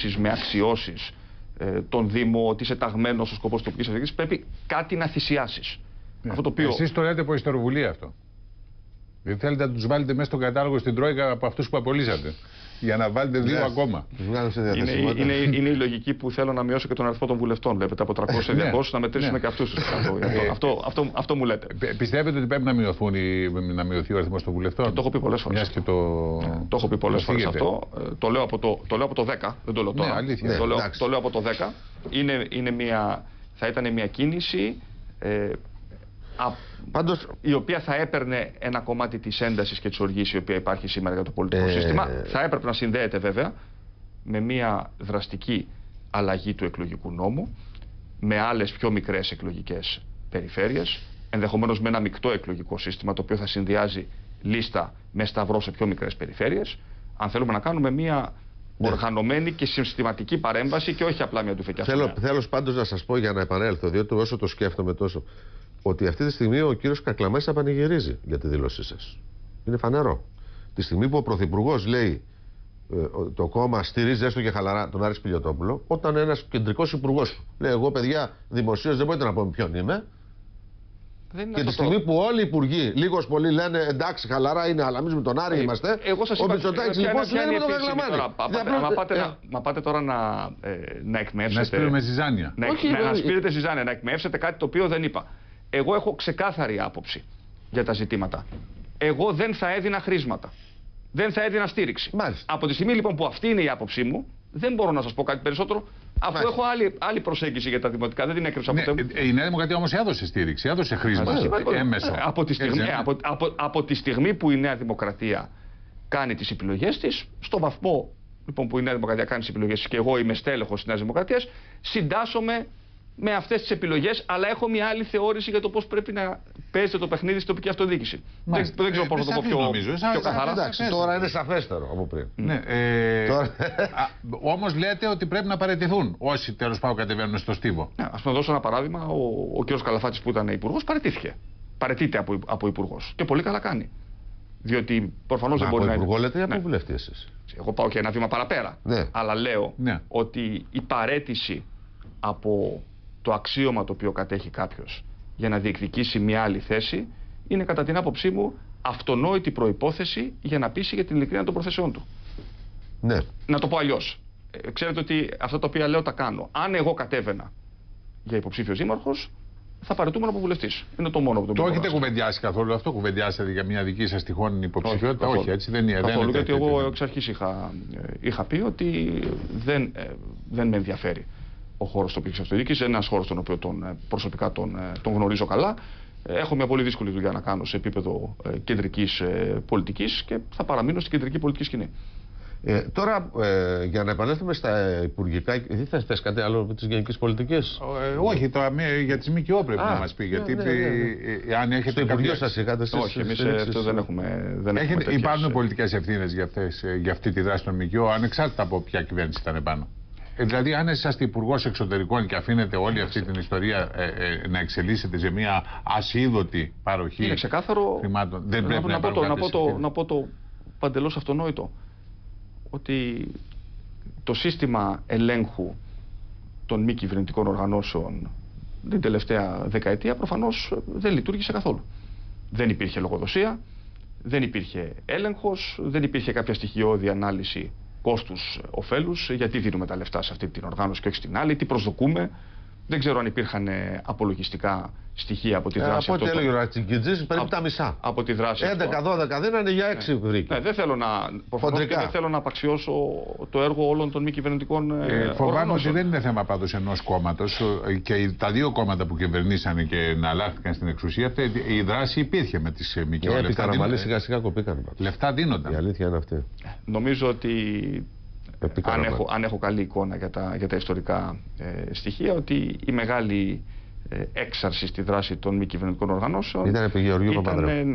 διοικήσεις με αξιώσεις τον Δήμο, ότι είσαι ταγμένος στους σκοπούς της τοπικής αυτοδιοίκησης, πρέπει κάτι να θυσιάσεις. Αυτό το οποίο... Εσείς το λέτε από ιστοροβουλία αυτό. Δεν θέλετε να τους βάλετε μέσα στον κατάλογο στην Τρόικα από αυτούς που απολύσατε. Για να βάλετε δύο ακόμα. Είναι η λογική που θέλω να μειώσω και τον αριθμό των βουλευτών. Βλέπετε από 300 σε 200 να μετρήσουμε και αυτούς τους. Αυτό μου λέτε. Πιστεύετε ότι πρέπει να μειωθεί ο αριθμός των βουλευτών? Το έχω πει πολλές φορές. Το έχω πει πολλές φορές αυτό. Το λέω από το 10. Δεν το λέω τώρα. Το λέω από το 10. Θα ήταν μια κίνηση. Πάντως, η οποία θα έπαιρνε ένα κομμάτι της έντασης και της οργής η οποία υπάρχει σήμερα για το πολιτικό σύστημα. Θα έπρεπε να συνδέεται βέβαια με μια δραστική αλλαγή του εκλογικού νόμου, με άλλες πιο μικρές εκλογικές περιφέρειες, ενδεχομένως με ένα μεικτό εκλογικό σύστημα το οποίο θα συνδυάζει λίστα με σταυρό σε πιο μικρές περιφέρειες. Αν θέλουμε να κάνουμε μια οργανωμένη και συστηματική παρέμβαση και όχι απλά μια τουφεκιά. Θέλω πάντως να σας πω, για να επανέλθω, διότι όσο το σκέφτομαι τόσο, ότι αυτή τη στιγμή ο κύριος Καρκλαμέσης πανηγυρίζει για τη δήλωσή σας. Είναι φανερό. Τη στιγμή που ο Πρωθυπουργός λέει το κόμμα στηρίζει έστω και χαλαρά τον Άρη Σπηλιωτόπουλο, όταν ένας κεντρικός υπουργός λέει: εγώ, παιδιά, δημοσίως δεν μπορείτε να πούμε ποιον είμαι. Και τη στιγμή που όλοι οι υπουργοί λίγος πολύ λένε: εντάξει, χαλαρά είναι, αλλά εμείς με τον Άρη είμαστε. Ο Μητσοτάκης λοιπόν συνέβη με τον Καρκλαμάνη. Μα πάτε τώρα να εκμεύσετε. Να σπείρουμε ζυζάνια. Να σπείρετε ζυζάνια, να εκμεύσετε κάτι το οποίο δεν είπα. Εγώ έχω ξεκάθαρη άποψη για τα ζητήματα. Εγώ δεν θα έδινα χρήματα. Δεν θα έδινα στήριξη. Μάλιστα. Από τη στιγμή λοιπόν που αυτή είναι η άποψή μου, δεν μπορώ να σας πω κάτι περισσότερο, αφού έχω άλλη προσέγγιση για τα δημοτικά. Δεν την έκρυψα ποτέ μου. Η Νέα Δημοκρατία όμως έδωσε στήριξη, έδωσε χρήματα. Έμεσο. Από τη στιγμή που η Νέα Δημοκρατία κάνει τις επιλογές της, στο βαθμό λοιπόν, που η Νέα Δημοκρατία κάνει τις επιλογές της και εγώ είμαι στέλεχος της Νέας Δημοκρατίας, συντάσσομαι με αυτές τις επιλογές, αλλά έχω μια άλλη θεώρηση για το πώς πρέπει να παίζεται το παιχνίδι στην τοπική αυτοδιοίκηση. Δεν ξέρω πώς θα το πω πιο καθαρά. Εντάξει, τώρα είναι σαφέστερο από πριν. Όμως λέτε ότι πρέπει να παραιτηθούν όσοι τέλος πάντων κατεβαίνουν στο στίβο. Ας πούμε δώσω ένα παράδειγμα. Ο κ. Καλαφάτης που ήταν υπουργός παραιτήθηκε. Παραιτείται από υπουργός. Και πολύ καλά κάνει. Διότι προφανώς δεν μπορεί να είναι. Από υπουργό λέτε ή από βουλευτή εσείς? Εγώ πάω και ένα βήμα παραπέρα. Αλλά λέω ότι η παραίτηση από το αξίωμα το οποίο κατέχει κάποιος για να διεκδικήσει μια άλλη θέση είναι κατά την άποψή μου αυτονόητη προϋπόθεση για να πείσει για την ειλικρίνεια των προθέσεών του. Ναι. Να το πω αλλιώς. Ξέρετε ότι αυτά τα οποία λέω τα κάνω. Αν εγώ κατέβαινα για υποψήφιος δήμαρχος, θα παραιτούμαι από βουλευτής. Είναι το μόνο που το έχετε κουβεντιάσει καθόλου αυτό? Κουβεντιάσατε για μια δική σας τυχόν υποψηφιότητα? Όχι, έτσι δεν είναι. Καθόλου, γιατί εγώ εξ αρχής είχα πει ότι δεν με ενδιαφέρει ο χώρος τοπικής αυτοδιοίκησης. Είναι ένας χώρος τον οποίο προσωπικά τον γνωρίζω καλά. Έχω μια πολύ δύσκολη δουλειά να κάνω σε επίπεδο κεντρικής πολιτικής και θα παραμείνω στην κεντρική πολιτική σκηνή. Τώρα, για να επανέλθουμε στα υπουργικά, δεν θα θες κάτι άλλο με τις γενικές πολιτικές? Όχι, για τις ΜΚΟ πρέπει να μας πει. Γιατί αν έχετε στο Υπουργείο σας είχατε εσείς? Όχι, εμείς αυτό δεν έχουμε. Υπάρχουν πολιτικές ευθύνες για αυτή τη δράση των ΜΚΟ, ανεξάρτητα από ποια κυβέρνηση ήταν επάνω. Δηλαδή, αν είσαστε υπουργός εξωτερικών και αφήνετε όλη αυτή την ιστορία να εξελίσσεται σε μια ασίδωτη παροχή χρημάτων, δεν πρέπει να πω το παντελώς αυτονόητο. Ότι το σύστημα ελέγχου των μη κυβερνητικών οργανώσεων την τελευταία δεκαετία προφανώς δεν λειτουργήσε καθόλου. Δεν υπήρχε λογοδοσία, δεν υπήρχε έλεγχος, δεν υπήρχε κάποια στοιχειώδη ανάλυση κόστους-οφέλους, γιατί δίνουμε τα λεφτά σε αυτή την οργάνωση και όχι στην άλλη, τι προσδοκούμε. Δεν ξέρω αν υπήρχαν απολογιστικά στοιχεία από τη δράση. Από ό,τι έλεγε ο Ρατσικιτζής, περίπου τα μισά. Από τη δράση. 11-12 δίνανε για 6 βρήκε. Δεν θέλω να απαξιώσω το έργο όλων των μη κυβερνητικών οργανώσεων. Φοβάμαι ότι δεν είναι θέμα πάντως ενός κόμματος. Και τα δύο κόμματα που κυβερνήσανε και εναλλάχθηκαν στην εξουσία, η δράση υπήρχε με τις ΜΚΟ. Επί Καραμαλή σιγά-σιγά κοπήκαν. Λεφτά δίνονταν. Η αλήθεια είναι αυτή. Νομίζω ότι. Αν έχω καλή εικόνα για τα ιστορικά στοιχεία, ότι η μεγάλη έξαρση στη δράση των μη κυβερνητικών οργανώσεων ήταν επί Γεωργίου Παπανδρέου.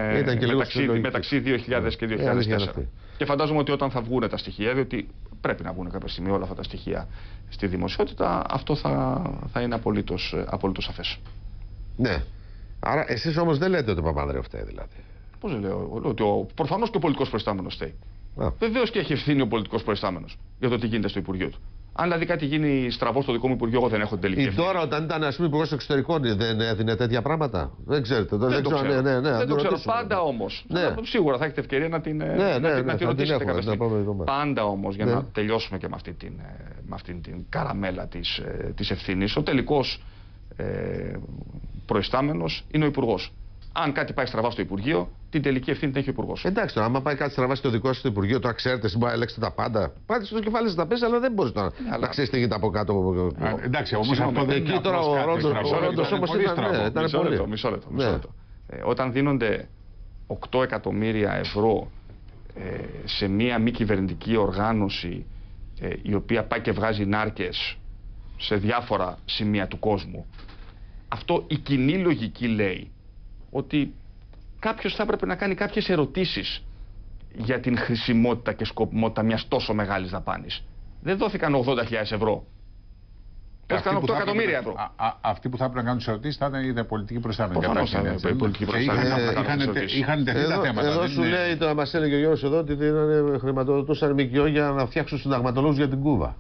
Μεταξύ 2000 και 2004. Και φαντάζομαι ότι όταν θα βγουν τα στοιχεία, διότι πρέπει να βγουν κάποια στιγμή όλα αυτά τα στοιχεία στη δημοσιότητα, αυτό θα είναι απολύτως σαφές. Ναι. Άρα εσείς όμως δεν λέτε ότι ο Παπανδρέου φταίει δηλαδή? Πώς δεν λέω? Ότι προφανώς και ο πολιτικός προϊστάμενος φταίει. Βεβαίως και έχει ευθύνη ο πολιτικός προϊστάμενος. για το τι γίνεται στο Υπουργείο του. Αν δηλαδή κάτι γίνει στραβό στο δικό μου Υπουργείο, εγώ δεν έχω την τελική ευθύνη. Τώρα, όταν ήταν Υπουργός Εξωτερικών, δεν έδινε τέτοια πράγματα? Δεν ξέρετε. Δεν το ξέρω. Δεν το ξέρω. Ρωτήσουμε. Πάντα όμως. Ναι. Σίγουρα θα έχετε ευκαιρία να την ρωτήσετε κάποια στιγμή. Πάντα όμως, για να τελειώσουμε και με αυτή την καραμέλα της ευθύνης, ο τελικός προϊστάμενος είναι ο Υπουργός. Αν κάτι πάει στραβά στο Υπουργείο, την τελική ευθύνη την έχει ο Υπουργός. Εντάξει τώρα, άμα πάει κάτι στραβά στο δικό σα Υπουργείο, τώρα ξέρετε, εσείς μπορείτε να ελέγξετε τα πάντα. Πάτε στο κεφάλι σας τα πέσει, αλλά δεν μπορεί τώρα να ξέρει τι γίνεται από κάτω. Εντάξει, όμως αυτό δεν είναι. Εκεί τώρα ο Ρόντος όμως ήταν πολύ. Μισό λεπτό. Όταν δίνονται 8 εκατομμύρια ευρώ σε μία μη κυβερνητική οργάνωση η οποία πάει και βγάζει νάρκες σε διάφορα σημεία του κόσμου, αυτό η κοινή λογική λέει ότι κάποιος θα έπρεπε να κάνει κάποιες ερωτήσεις για την χρησιμότητα και σκοπιμότητα μιας τόσο μεγάλης δαπάνης. Δεν δόθηκαν 80.000 ευρώ. Δόθηκαν 8 εκατομμύρια ευρώ. Αυτοί που θα έπρεπε να κάνουν τις ερωτήσεις θα ήταν οι πολιτικοί προϊστάμενοι. Προφανώς θα ήταν οι πολιτικοί προϊστάμενοι. Είχαν τεθεί τα θέματα. Εδώ σου λέει, τώρα μας έλεγε ο Γιώργος εδώ, ότι χρηματοδοτούσαν ΜΚΟ για να φτιάξουν συνταγματολόγους για την Κούβα.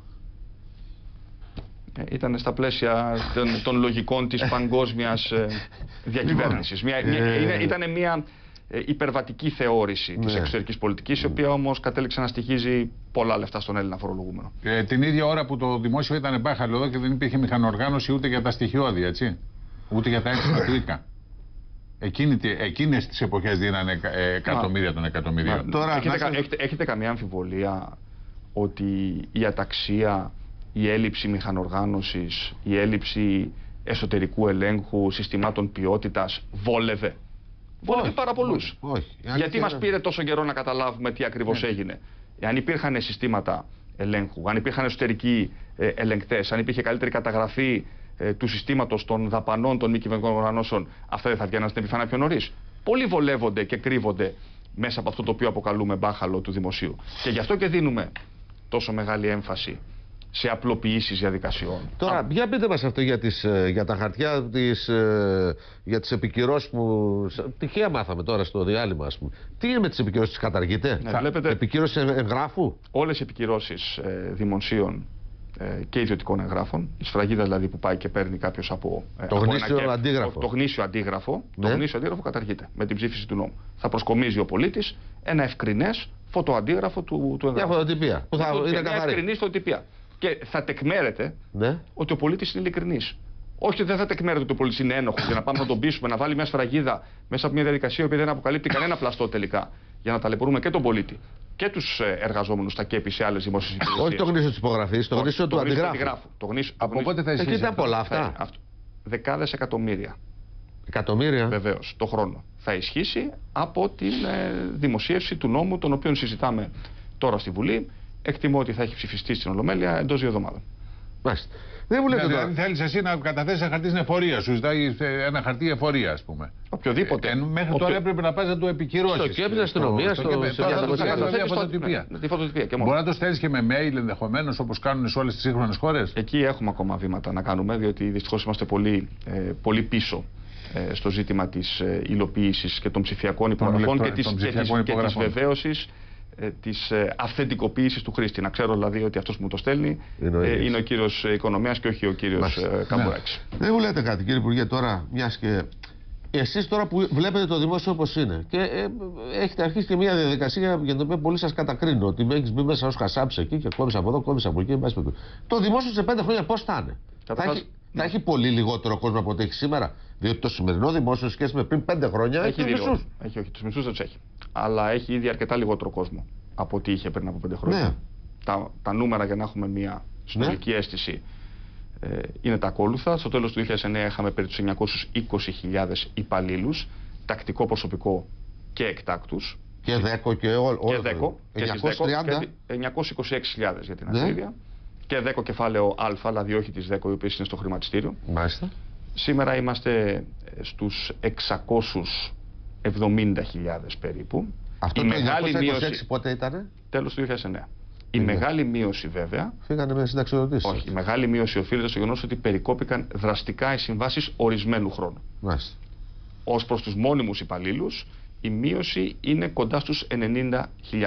Ήταν στα πλαίσια των λογικών της παγκόσμιας διακυβέρνησης. Ήταν μια υπερβατική θεώρηση της εξωτερικής πολιτικής, η οποία όμως κατέληξε να στοιχίζει πολλά λεφτά στον Έλληνα φορολογούμενο. Την ίδια ώρα που το δημόσιο ήταν μπάχαλο εδώ και δεν υπήρχε μηχανοργάνωση ούτε για τα στοιχειώδη, έτσι. Ούτε για τα έξυπνα κλίκα. Εκείνες τις εποχές δίνανε εκατομμύρια των εκατομμυρίων. Έχετε καμία αμφιβολία ότι η αταξία, η έλλειψη μηχανοργάνωσης, η έλλειψη εσωτερικού ελέγχου, συστημάτων ποιότητας βόλευε? Βόλευε πάρα πολλούς. Γιατί μας πήρε τόσο καιρό να καταλάβουμε τι ακριβώς έγινε? Αν υπήρχαν συστήματα ελέγχου, αν υπήρχαν εσωτερικοί ελεγκτές, αν υπήρχε καλύτερη καταγραφή του συστήματος των δαπανών των μη κυβερνητικών οργανώσεων, αυτά δεν θα βγαίναν στην επιφάνεια πιο νωρίς? Πολλοί βολεύονται και κρύβονται μέσα από αυτό το οποίο αποκαλούμε μπάχαλο του δημοσίου. Και γι' αυτό και δίνουμε τόσο μεγάλη έμφαση σε απλοποιήσεις διαδικασιών. Τώρα, για πείτε μας αυτό για τα χαρτιά, για τις επικυρώσεις που τυχαία μάθαμε τώρα στο διάλειμμα, ας πούμε. Τι είναι με τις επικυρώσεις, τις καταργείτε? Βλέπετε, επικύρωση εγγράφου? Όλες οι επικυρώσεις δημοσίων και ιδιωτικών εγγράφων, η σφραγίδα δηλαδή που πάει και παίρνει κάποιος από το γνήσιο αντίγραφο. Το γνήσιο αντίγραφο, το γνήσιο αντίγραφο καταργείται με την ψήφιση του νόμου. Θα προσκομίζει ο πολίτης ένα ευκρινές φωτοαντίγραφο του εγγράφου. Μια φωτοτυπία που θα είναι καθαρή. Μια ευκρινής φωτοτυπία. Και θα τεκμέρεται ότι ο πολίτης είναι ειλικρινής. Όχι ότι δεν θα τεκμέρεται ότι ο πολίτης είναι ένοχος, για να πάμε να τον πείσουμε να βάλει μια σφραγίδα μέσα από μια διαδικασία που δεν αποκαλύπτει κανένα πλαστό τελικά. Για να ταλαιπωρούμε και τον πολίτη και τους εργαζόμενους στα ΚΕΠΗ σε άλλες δημόσιες υπηρεσίες. Όχι το γνήσιο της υπογραφής, το γνήσιο του αντιγράφου. Από πότε θα ισχύσει? Ήταν πολλά αυτά. Δεκάδες εκατομμύρια. Εκατομμύρια. Βεβαίως, το χρόνο. Θα ισχύσει από την δημοσίευση του νόμου, τον οποίο συζητάμε τώρα στη Βουλή. Εκτιμώ ότι θα έχει ψηφιστεί στην Ολομέλεια εντός 2 εβδομάδων. Μάλιστα. Δεν μου λέτε τώρα. Δηλαδή θέλεις εσύ να καταθέσεις ένα χαρτί στην εφορία σου, ζητάει ένα χαρτί εφορία, ας πούμε. Οποιοδήποτε. Μέχρι τώρα έπρεπε να πας να το επικυρώσεις. Στο ΚΕΠ, στην αστυνομία, στο φωτοτυπία. Μπορεί να το στέλνεις και με mail ενδεχομένως, όπως κάνουν σε όλες τις σύγχρονες χώρες. Εκεί έχουμε ακόμα βήματα να κάνουμε, διότι δυστυχώς είμαστε πολύ πίσω στο ζήτημα της υλοποίησης και των ψηφιακών υπογραφών και της βεβαίωσης της αυθεντικοποίησης του χρήστη. Να ξέρω δηλαδή ότι αυτός που μου το στέλνει είναι ο κύριος Οικονομίας και όχι ο κύριος Καμπουράκης. Δεν μου λέτε κάτι, κύριε Υπουργέ, τώρα, μιας και εσείς τώρα που βλέπετε το δημόσιο όπως είναι και έχετε αρχίσει και μια διαδικασία για την οποία πολλοί σας κατακρίνουν, ότι με έχεις μπει μέσα ως χασάψης εκεί και κόβεις από εδώ, κόβεις από εκεί. Το δημόσιο σε 5 χρόνια πώς θα είναι? Θα έχει πολύ λιγότερο κόσμο από ό,τι έχει σήμερα? Διότι το σημερινό δημόσιο σχέση με πριν 5 χρόνια έχει τους μισούς. Όχι, τους μισούς δεν τους έχει. Αλλά έχει ήδη αρκετά λιγότερο κόσμο από ό,τι είχε πριν από 5 χρόνια. Ναι. Τα νούμερα, για να έχουμε μια συνολική αίσθηση, είναι τα ακόλουθα. Στο τέλος του 2009 είχαμε περί τους 920.000 υπαλλήλους, τακτικό προσωπικό και εκτάκτους. Και ΔΕΚΟ και όλο. Και ΔΕΚΟ. 926.000 για την ακρίβεια. Και ΔΕΚΟ κεφάλαιο Α, δηλαδή όχι της ΔΕΚΟ, οι οποίες είναι στο χρηματιστήριο. Μάλιστα. Σήμερα είμαστε στους 670.000 περίπου. Αυτό το 926 πότε ήτανε? Τέλος του 2009. Η μεγάλη μείωση βέβαια. Φύγανε με συνταξιοδοτήσεις. Όχι, η μεγάλη μείωση οφείλεται στο γεγονός ότι περικόπηκαν δραστικά οι συμβάσεις ορισμένου χρόνου. Μάλιστα. Ως προς τους μόνιμους υπαλλήλους, η μείωση είναι κοντά στους 90.000.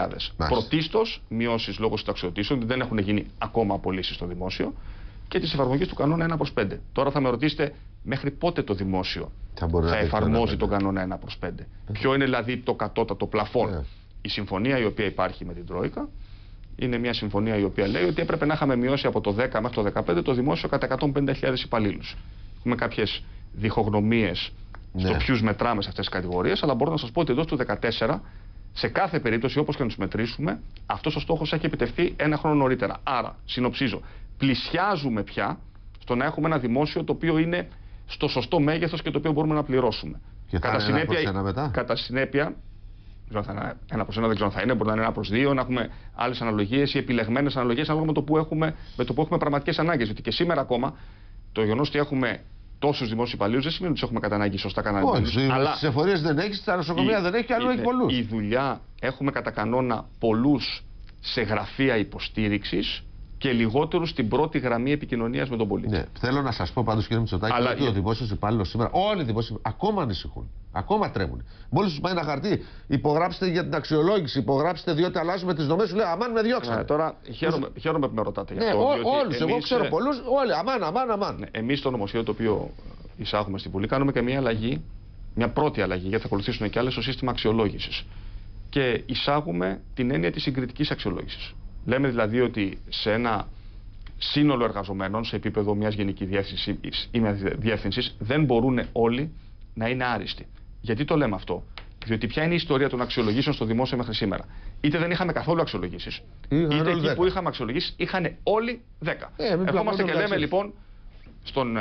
Πρωτίστως μειώσεις λόγω συνταξιοδοτήσεων, δεν έχουν γίνει ακόμα απολύσεις στο δημόσιο, και της εφαρμογής του κανόνα 1/5. Τώρα θα με ρωτήσετε μέχρι πότε το δημόσιο θα εφαρμόζει τον κανόνα 1/5. Ποιο είναι δηλαδή το κατώτατο πλαφόν. Η συμφωνία η οποία υπάρχει με την Τρόικα είναι μια συμφωνία η οποία λέει ότι έπρεπε να είχαμε μειώσει από το 10 μέχρι το 15 το δημόσιο κατά 150.000 υπαλλήλους. Έχουμε κάποιες διχογνωμίες στο ποιους μετράμε σε αυτές τις κατηγορίες, αλλά μπορώ να σας πω ότι εδώ στο 2014, σε κάθε περίπτωση, όπως και να τους μετρήσουμε, αυτός ο στόχος έχει επιτευχθεί ένα χρόνο νωρίτερα. Άρα, συνοψίζω, πλησιάζουμε πια στο να έχουμε ένα δημόσιο το οποίο είναι στο σωστό μέγεθος και το οποίο μπορούμε να πληρώσουμε. Και θα είναι κατά συνέπεια, δεν ξέρω αν θα είναι 1/1, δεν ξέρω αν θα είναι, μπορεί να είναι 1/2, να έχουμε άλλες αναλογίες ή επιλεγμένες αναλογίες ανάλογα με το που έχουμε πραγματικές ανάγκες. Γιατί και σήμερα ακόμα το γεγονός ότι έχουμε τόσους δημόσιους υπαλλήλους δεν σημαίνει ότι τους έχουμε κατά ανάγκη σωστά κανονισμένους. Όχι, στις εφορίες δεν έχει, στα νοσοκομεία δεν έχει και αλλού έχει πολλούς. Η δουλειά, έχουμε κατά κανόνα πολλούς σε γραφεία υποστήριξης και λιγότερους στην πρώτη γραμμή επικοινωνίας με τον πολίτη. Ναι, θέλω να σας πω πάντως, κύριε Μητσοτάκη, ότι ο δημόσιος υπάλληλος σήμερα, όλοι οι δημόσιοι ακόμα ανησυχούν. Ακόμα τρέμουν. Μόλις τους πάει ένα χαρτί, υπογράψτε για την αξιολόγηση, υπογράψτε διότι αλλάζουμε τις δομές, σου λέει αμάν με διώξανε. Τώρα χαίρομαι που με ρωτάτε γι' αυτό. Ναι, όλους, εγώ ξέρω πολλούς, όλοι, αμάν. Ναι, εμείς στο νομοσχέδιο το οποίο εισάγουμε στην Βουλή κάνουμε και μια αλλαγή, μια πρώτη αλλαγή, γιατί θα ακολουθήσουν και άλλες, στο σύστημα αξιολόγησης. Και εισάγουμε την έννοια της συγκριτικής αξιολόγησης. Λέμε δηλαδή ότι σε ένα σύνολο εργαζομένων, σε επίπεδο μιας γενικής διεύθυνσης ή μιας διεύθυνσης, δεν μπορούν όλοι να είναι άριστοι. Γιατί το λέμε αυτό? Διότι ποια είναι η ιστορία των αξιολογήσεων στο δημόσιο μέχρι σήμερα? Είτε δεν είχαμε καθόλου αξιολογήσεις, είτε εκεί που είχαμε αξιολογήσεις είχαν όλοι 10. Ερχόμαστε και λέμε λοιπόν στον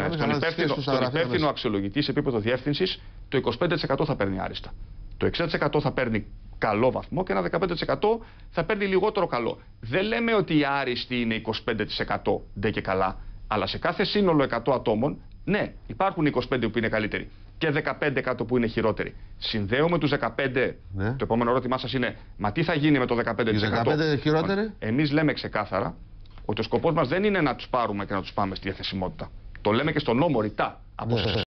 υπεύθυνο αξιολογητή σε επίπεδο διεύθυνσης, το 25% θα παίρνει άριστα. Το 60% θα παίρνει καλό βαθμό και ένα 15% θα παίρνει λιγότερο καλό. Δεν λέμε ότι οι άριστοι είναι 25% ντε και καλά, αλλά σε κάθε σύνολο 100 ατόμων, ναι, υπάρχουν 25 που είναι καλύτεροι και 15 κάτω που είναι χειρότεροι. Συνδέουμε τους 15. Ναι. Το επόμενο ερώτημά σας είναι, μα τι θα γίνει με το 15%? Οι 15 χειρότεροι. Εμείς λέμε ξεκάθαρα ότι ο σκοπός μας δεν είναι να τους πάρουμε και να τους πάμε στη διαθεσιμότητα. Το λέμε και στον νόμο ρητά.